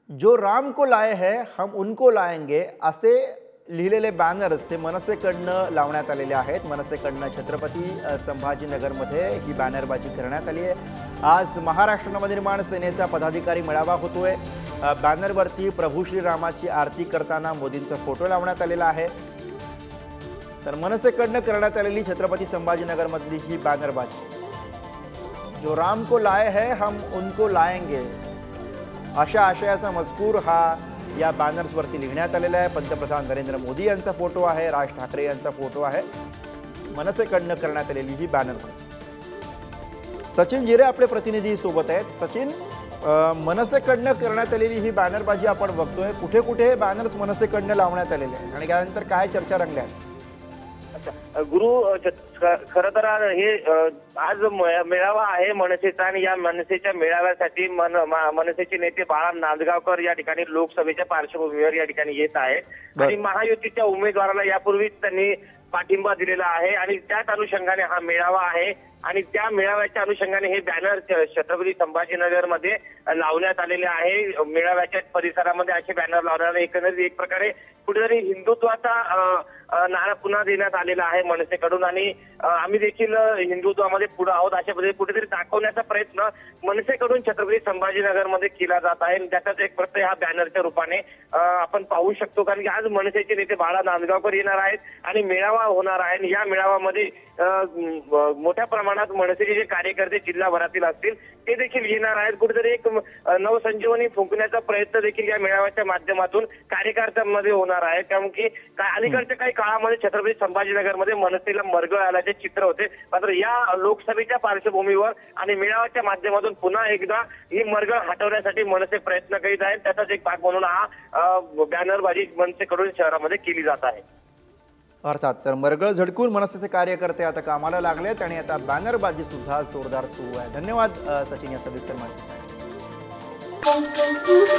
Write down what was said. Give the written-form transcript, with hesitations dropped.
जो राम को लाए हैं हम उनको लाएंगे असे लिहिलेले बॅनर्स हे मनसेकडनं लावण्यात आलेले आहेत। मनसेकडनं छत्रपती संभाजीनगरमध्ये ही बॅनरबाजी करण्यात आली आहे। आज महाराष्ट्र नवनिर्माण सेनेचा पदाधिकारी मेळावा होतोय। बॅनरवरती प्रभू श्रीरामाची आरती करताना मोदींचा फोटो लावण्यात आलेला आहे। तर मनसेकडनं करण्यात आलेली छत्रपती संभाजीनगरमधली ही बॅनरबाजी, जो राम को लाए हैं हम उनको लाएंगे अशा आशयाचा मजकूर हा या बॅनर्सवरती लिहिण्यात आलेला आहे। पंतप्रधान नरेंद्र मोदी यांचा फोटो आहे, राज ठाकरे यांचा फोटो आहे। मनसेकडनं करण्यात आलेली ही बॅनरबाजी। सचिन जिरे आपले प्रतिनिधी सोबत आहेत। सचिन, मनसेकडनं करण्यात आलेली ही बॅनरबाजी आपण बघतोय, कुठे कुठे बॅनर्स मनसेकडनं लावण्यात आलेले आहेत आणि त्यानंतर काय चर्चा रंगल्या आहेत? गुरु, खरं तर हे आज मेळावा आहे मनसेचा आणि या मनसेच्या मेळाव्यासाठी मनसेचे नेते बाळा नांदगावकर या ठिकाणी लोकसभेच्या पार्श्वभूमीवर या ठिकाणी येत आहेत आणि महायुतीच्या उमेदवाराला यापूर्वीच त्यांनी पाठिंबा दिलेला आहे आणि त्याच अनुषंगाने हा मेळावा आहे आणि त्या मेळाव्याच्या अनुषंगाने हे बॅनर छत्रपती संभाजीनगर मध्ये लावण्यात आलेले आहे। मेळाव्याच्या परिसरामध्ये असे बॅनर लावण्यात एकंदरीत एक प्रकारे कुठेतरी हिंदुत्वाचा नारा पुन्हा देण्यात आलेला आहे मनसेकडून आणि आम्ही देखील हिंदुत्वामध्ये पुढे आहोत अशा पद्धतीने कुठेतरी दाखवण्याचा प्रयत्न मनसेकडून छत्रपती संभाजीनगरमध्ये केला जात आहे। त्याचाच एक प्रत्यय हा बॅनरच्या रूपाने आपण पाहू शकतो, कारण की आज मनसेचे नेते बाळा नांदगावकर येणार आहेत आणि मेळावा होणार आहे आणि या मेळाव्यामध्ये मोठ्या प्रमाणात मनसेचे जे कार्यकर्ते जिल्हाभरातील असतील ते देखील येणार आहेत। कुठेतरी एक नवसंजीवनी फुंकण्याचा प्रयत्न देखील या मेळाव्याच्या माध्यमातून कार्यकर्त्यांमध्ये होणार आहे, कारण की अलीकडच्या काही काळामध्ये छत्रपती संभाजीनगरमध्ये मनसेला मरगळ आल्याचे चित्र होते, मात्र या लोकसभेच्या पार्श्वभूमीवर आणि मेळाव्याच्या माध्यमातून पुन्हा एकदा ही मरगळ हटवण्यासाठी मनसे प्रयत्न करीत आहेत। त्याचाच एक भाग म्हणून हा बॅनरबाजी मनसेकडून शहरामध्ये केली जात आहे। अर्थात तर मरगळ झडकून मनसेचे कार्यकर्ते आता कामाला लागलेत आणि आता बॅनरबाजी सुद्धा जोरदार सुरू आहे। धन्यवाद सचिन या सविस्तर माहितीसाठी।